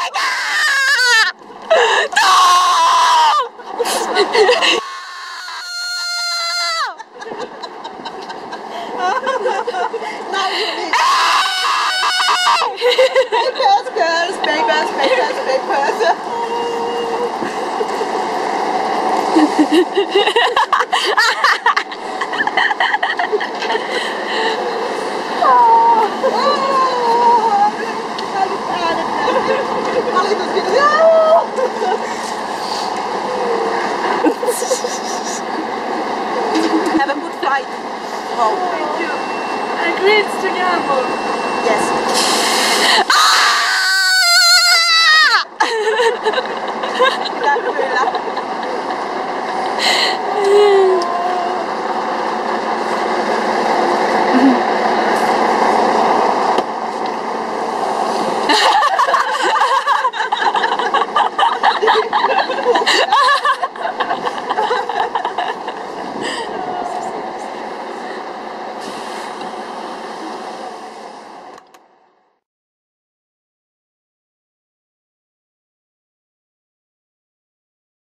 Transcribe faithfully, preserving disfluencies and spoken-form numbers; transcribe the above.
Papers, girls, papers, papers, papers. Have a good flight. Oh. Thank you. Agreed to gamble. Yes. Ah!